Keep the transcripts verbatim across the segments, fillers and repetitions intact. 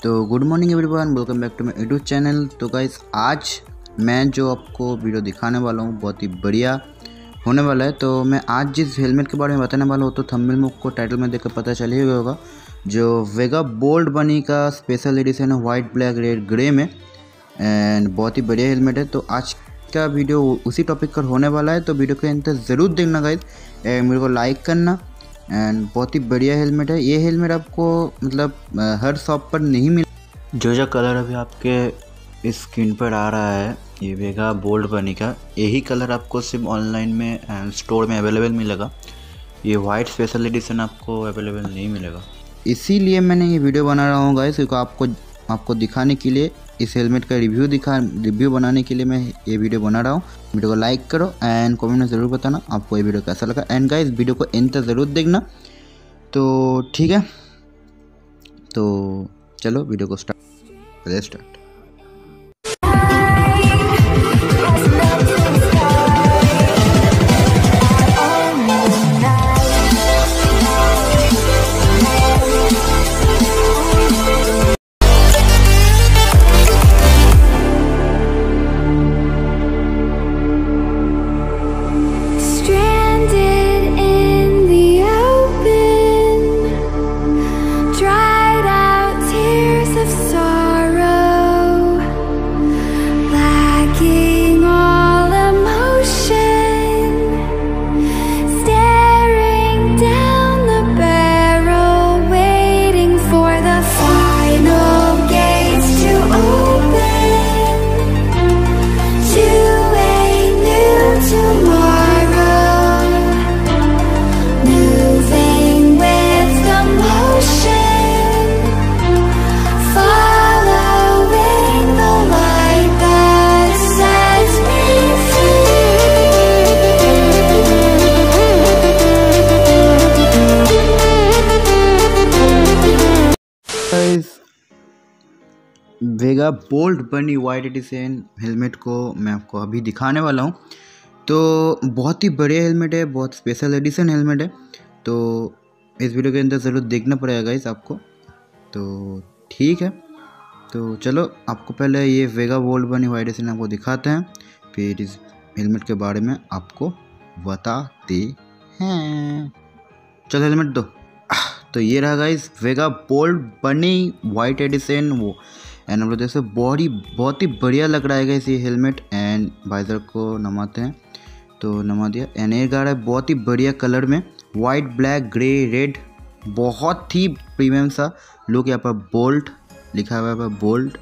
तो good morning everyone, welcome back to my YouTube channel. तो guys आज मैं जो आपको वीडियो दिखाने वाला हूँ बहुत ही बढ़िया होने वाला है। तो मैं आज जिस हेलमेट के बारे में बताने वाला हूँ तो थंबनेल में आपको टाइटल में देखकर पता चल ही गया होगा, जो वेगा बोल्ड बनी का स्पेशल एडिशन है वाइट ब्लैक रेड ग्रे में, एंड बहुत ही बढ़िया हेलमेट है। तो आज का वीडियो उसी टॉपिक पर होने वाला है, तो वीडियो के अंत ज़रूर देखना गाइस, मेरे को लाइक करना। एंड बहुत ही बढ़िया हेलमेट है ये। हेलमेट आपको मतलब हर शॉप पर नहीं मिल। जो जो कलर अभी आपके स्क्रीन पर आ रहा है ये वेगा बोल्ड बनी का, यही कलर आपको सिर्फ ऑनलाइन में एंड स्टोर में अवेलेबल मिलेगा। ये वाइट स्पेशल एडिशन आपको अवेलेबल नहीं मिलेगा, इसीलिए मैंने ये वीडियो बना रहा हूँ गाइस, क्योंकि आपको आपको दिखाने के लिए, इस हेलमेट का रिव्यू दिखा रिव्यू बनाने के लिए मैं ये वीडियो बना रहा हूँ। वीडियो को लाइक करो एंड कमेंट में ज़रूर बताना आपको ये वीडियो कैसा लगा। एंड गाइस वीडियो को एंड तक ज़रूर देखना। तो ठीक है, तो चलो वीडियो को start start Vega bold bunny white edition helmet को मैं आपको अभी दिखाने वाला हूँ। तो बहुत ही बढ़िया हेलमेट है, बहुत स्पेशल एडिशन हेलमेट है। तो इस वीडियो के अंदर ज़रूर देखना पड़ेगा गाइस आपको। तो ठीक है, तो चलो आपको पहले ये Vega bold bunny white edition आपको दिखाते हैं, फिर इस हेलमेट के बारे में आपको बताते हैं। चलो हेलमेट दो। तो ये रहा guys Vega bold bunny white edition वो, एंड हम लोग जैसे बहुत ही बहुत ही बढ़िया लग रहा है गाइस ये हेलमेट। एंड वाइजर को नमाते हैं, तो नमा दिया। एंड ये गा रहा है बहुत ही बढ़िया कलर में, वाइट ब्लैक ग्रे रेड, बहुत ही प्रीमियम सा लुक। यहाँ पर बोल्ट लिखा हुआ है, बोल्ट।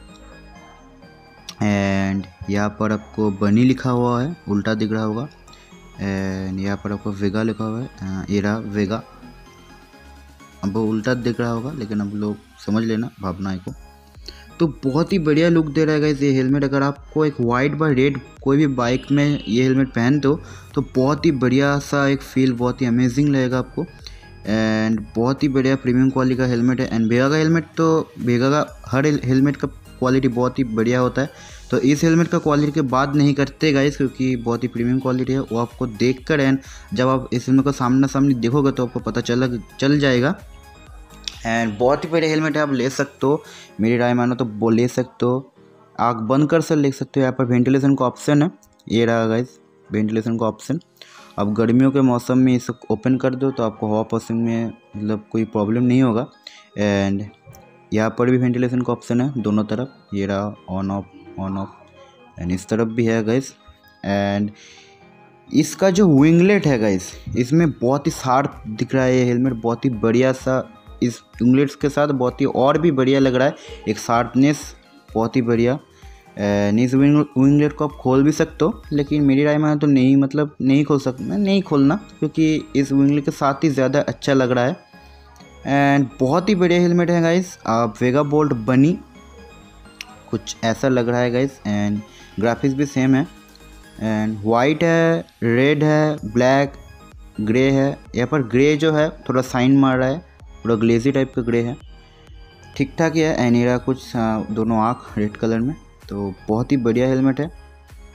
एंड यहाँ पर आपको बनी लिखा हुआ है, उल्टा दिख रहा होगा। एंड यहाँ पर आपको वेगा लिखा हुआ है, ये रहा वेगा। अब उल्टा दिख रहा होगा लेकिन अब लोग समझ लेना भावना को। तो बहुत ही बढ़िया लुक दे रहा है गाइस ये हेलमेट। अगर आपको एक वाइट बाय रेड कोई भी बाइक में ये हेलमेट पहनते हो तो बहुत ही बढ़िया सा एक फील, बहुत ही अमेजिंग लगेगा आपको। एंड बहुत ही बढ़िया प्रीमियम क्वालिटी का हेलमेट है। एंड वेगा का हेलमेट, तो वेगा का हर हेलमेट का क्वालिटी बहुत ही बढ़िया होता है। तो इस हेलमेट का क्वालिटी के बात नहीं करते गाइस, क्योंकि बहुत ही प्रीमियम क्वालिटी है। वो आपको देख कर एंड जब आप इस हेलमेट को सामना सामने देखोगे तो आपको पता चल चल जाएगा। एंड बहुत ही बढ़िया हेलमेट है, आप ले सकते हो। मेरी राय मानो तो वो ले सकते हो, आँख बंद कर सर ले सकते हो। यहाँ पर वेंटिलेशन का ऑप्शन है, ये रहा गाइस वेंटिलेशन का ऑप्शन। अब गर्मियों के मौसम में इसे ओपन कर दो तो आपको हवा पसंद में मतलब कोई प्रॉब्लम नहीं होगा। एंड यहाँ पर भी वेंटिलेशन का ऑप्शन है दोनों तरफ, ये रहा on off on off. And इस तरफ भी है गाइस। एंड इसका जो विंगलेट है गाइस, इसमें बहुत ही शार्प दिख रहा है ये हेलमेट, बहुत ही बढ़िया सा। इस विंगलेट्स के साथ बहुत ही और भी बढ़िया लग रहा है, एक शार्पनेस बहुत ही बढ़िया। इस विंगलेट को आप खोल भी सकते हो, लेकिन मेरी राय में तो नहीं, मतलब नहीं खोल सकना, नहीं खोलना, क्योंकि इस विंगलेट के साथ ही ज़्यादा अच्छा लग रहा है। एंड बहुत ही बढ़िया हेलमेट है गाइस। आप वेगा बोल्ड बनी कुछ ऐसा लग रहा है गाइस। एंड ग्राफिक्स भी सेम है। एंड वाइट है, रेड है, ब्लैक, ग्रे है। यहाँ पर ग्रे जो है थोड़ा साइन मार रहा है, थोड़ा ग्लेजी टाइप का ग्रे है, ठीक ठाक ही है। एनीरा कुछ दोनों आँख रेड कलर में, तो बहुत ही बढ़िया हेलमेट है।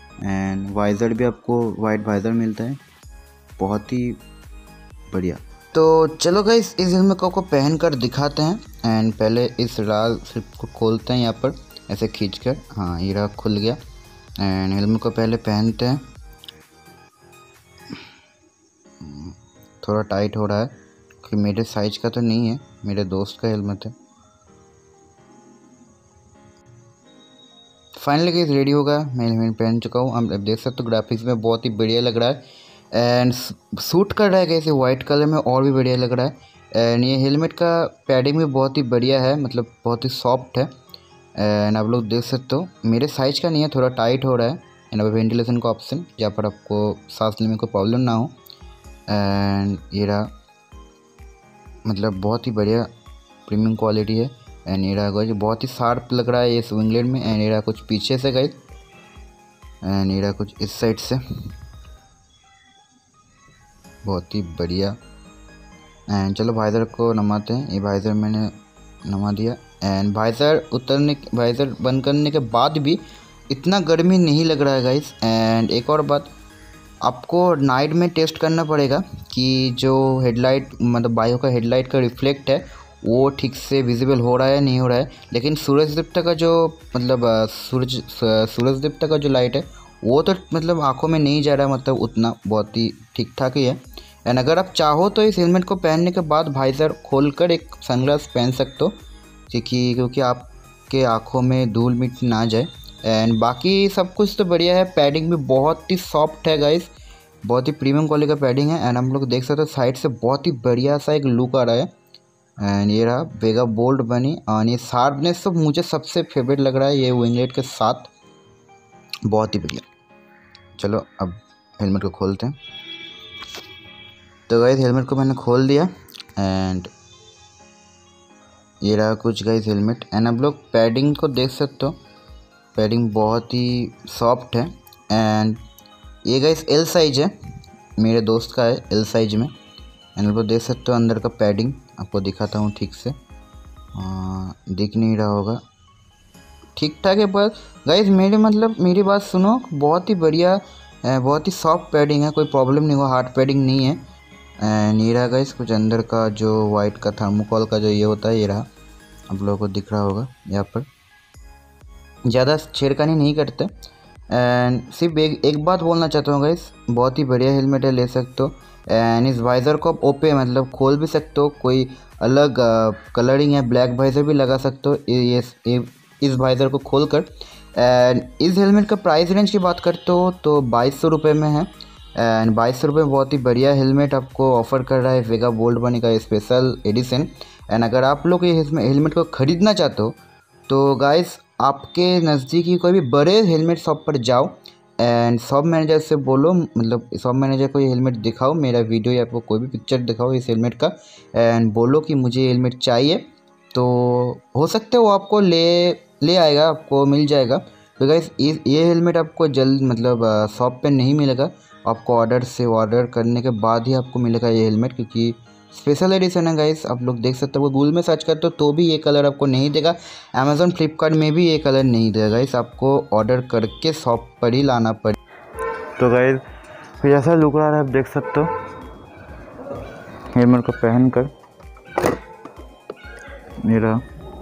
एंड वाइज़र भी आपको वाइट वाइज़र मिलता है, बहुत ही बढ़िया। तो चलो गाइस इस हेलमेट को पहन कर दिखाते हैं। एंड पहले इस लाल स्ट्रिप को खोलते हैं, यहाँ पर ऐसे खींच कर। हाँ, ये रहा, खुल गया। एंड हेलमेट को पहले पहनते हैं। थोड़ा टाइट हो रहा है क्योंकि मेरे साइज का तो नहीं है, मेरे दोस्त का हेलमेट है। फाइनली गाइस रेडी होगा, मैं हेलमेट पहन चुका हूँ। आप देख सकते हो ग्राफिक्स में बहुत ही बढ़िया लग रहा है एंड सूट कर रहा है कैसे वाइट कलर में, और भी बढ़िया लग रहा है। एंड ये हेलमेट का पैडिंग भी बहुत ही बढ़िया है, मतलब बहुत ही सॉफ्ट है। एंड आप लोग देख सकते हो मेरे साइज का नहीं है, थोड़ा टाइट हो रहा है। एंड अब वेंटिलेशन का ऑप्शन, जहाँ पर आपको सांस लेने में कोई प्रॉब्लम ना हो। एंड ये रहा, मतलब बहुत ही बढ़िया प्रीमियम क्वालिटी है। एंड ये रहा गाइस, बहुत ही शार्प लग रहा है ये विंगलेट में। एंड ये रहा कुछ पीछे से गाइस, एंड ये रहा कुछ इस साइड से, बहुत ही बढ़िया। एंड चलो वाइज़र को नमाते हैं। ये वाइज़र मैंने नमा दिया। एंड वाइज़र उतरने वाइज़र बंद करने के बाद भी इतना गर्मी नहीं लग रहा है गाइस। एंड एक और बात, आपको नाइट में टेस्ट करना पड़ेगा कि जो हेडलाइट, मतलब बाइक का हेडलाइट का रिफ्लेक्ट है वो ठीक से विजिबल हो रहा है नहीं हो रहा है। लेकिन सूरज देवता का जो मतलब सूरज सूरज देवता का जो लाइट है वो तो मतलब आंखों में नहीं जा रहा है, मतलब उतना बहुत ही ठीक ठाक ही है। एंड अगर आप चाहो तो इस हेलमेट को पहनने के बाद वाइज़र खोलकर एक सनग्लास पहन सकते हो, क्योंकि क्योंकि आपके आंखों में धूल मिट्टी ना जाए। एंड बाकी सब कुछ तो बढ़िया है, पैडिंग भी बहुत ही सॉफ्ट है गाइस, बहुत ही प्रीमियम क्वालिटी का पैडिंग है। एंड हम लोग देख सकते हो साइड से बहुत ही बढ़िया सा एक लुक आ रहा है। एंड ये रहा वेगा बोल्ट बनी, और ये शार्पनेस तो मुझे सबसे फेवरेट लग रहा है ये विंगलेट के साथ, बहुत ही बढ़िया। चलो अब हेलमेट को खोलते हैं। तो गाइस हेलमेट को मैंने खोल दिया एंड ये रहा कुछ गाइस हेलमेट। एंड आप लोग पैडिंग को देख सकते हो, पैडिंग बहुत ही सॉफ्ट है। एंड ये गाइस एल साइज है, मेरे दोस्त का है एल साइज में। एंड आप लोग देख सकते हो अंदर का पैडिंग, आपको दिखाता हूँ ठीक से, आ, दिख नहीं रहा होगा, ठीक ठाक है। बस गाइस मेरे मतलब मेरी बात सुनो, बहुत ही बढ़िया, बहुत ही सॉफ्ट पैडिंग है, कोई प्रॉब्लम नहीं हुआ, हार्ड पैडिंग नहीं है। एंड ये रहा गाइस कुछ अंदर का जो वाइट का थर्मोकॉल का जो ये होता है, ये रहा, आप लोगों को दिख रहा होगा यहाँ पर। ज़्यादा छेड़खानी नहीं करते। एंड सिर्फ एक एक बात बोलना चाहता हूँ गाइस, बहुत ही बढ़िया हेलमेट है, ले सकते हो। एंड इस वाइज़र को आप ओपे मतलब खोल भी सकते हो, कोई अलग कलरिंग है, ब्लैक वाइज़र भी लगा सकते हो ये, ये इस वाइज़र को खोल कर। एंड इस हेलमेट का प्राइस रेंज की बात करते हो तो बाईस सौ रुपये में है। एंड बाईस सौ रुपये में बहुत ही बढ़िया हेलमेट आपको ऑफ़र कर रहा है वेगा बोल्ट बनी का स्पेशल एडिशन। एंड अगर आप लोग ये हेलमेट को ख़रीदना चाहते हो तो गाइस आपके नज़दीकी कोई भी बड़े हेलमेट शॉप पर जाओ एंड शॉप मैनेजर से बोलो, मतलब शॉप मैनेजर को ये हेलमेट दिखाओ, मेरा वीडियो या आपको कोई भी पिक्चर दिखाओ इस हेलमेट का, एंड बोलो कि मुझे ये हेलमेट चाहिए, तो हो सकता है वो आपको ले ले आएगा, आपको मिल जाएगा। तो गाइस ये हेलमेट आपको जल्द मतलब शॉप पे नहीं मिलेगा, आपको ऑर्डर से ऑर्डर करने के बाद ही आपको मिलेगा ये हेलमेट, क्योंकि स्पेशल एडिशन है गाइस। आप लोग देख सकते हो, गूगल में सर्च करते हो तो भी ये कलर आपको नहीं देगा, अमेज़ॉन फ्लिपकार्ट में भी ये कलर नहीं देगा गाइस, आपको ऑर्डर करके शॉप पर ही लाना पड़ेगा। तो गाइस फिर ऐसा लुक रहा है, आप देख सकते हो हेलमेट को पहन कर मेरा।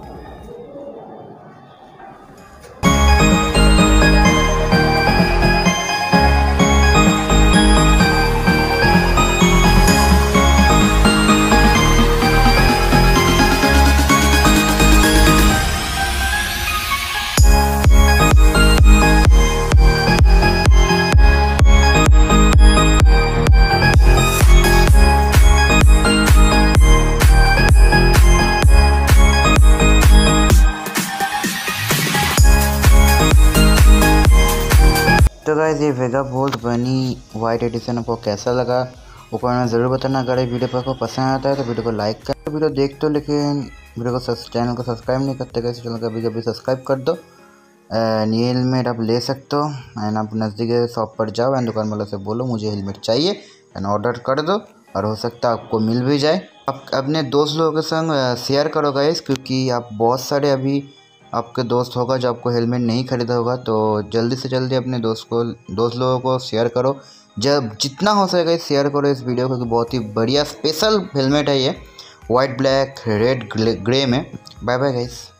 तो गाइस ये Vega bolt bunny white edition आपको कैसा लगा वो कमेंट में ज़रूर बताना। अगर ये वीडियो पर आपको पसंद आता है तो वीडियो को लाइक कर, वीडियो देखते हो लेकिन वीडियो को चैनल को सब्सक्राइब नहीं करते, कैसे चैनल को अभी कभी सब्सक्राइब कर दो। एंड ये हेलमेट आप ले सकते हो। एंड आप नज़दीक शॉप पर जाओ एंड दुकान वालों से बोलो मुझे हेलमेट चाहिए एंड ऑर्डर कर दो, और हो सकता है आपको मिल भी जाए। आप अपने दोस्त लोगों के संग शेयर करो गाइस, क्योंकि आप बहुत सारे अभी आपके दोस्त होगा जो आपको हेलमेट नहीं ख़रीदा होगा, तो जल्दी से जल्दी अपने दोस्त को दोस्त लोगों को शेयर करो जब जितना हो सके शेयर करो इस वीडियो को, क्योंकि बहुत ही बढ़िया स्पेशल हेलमेट है ये, वाइट ब्लैक रेड ग्रे में। Bye bye guys.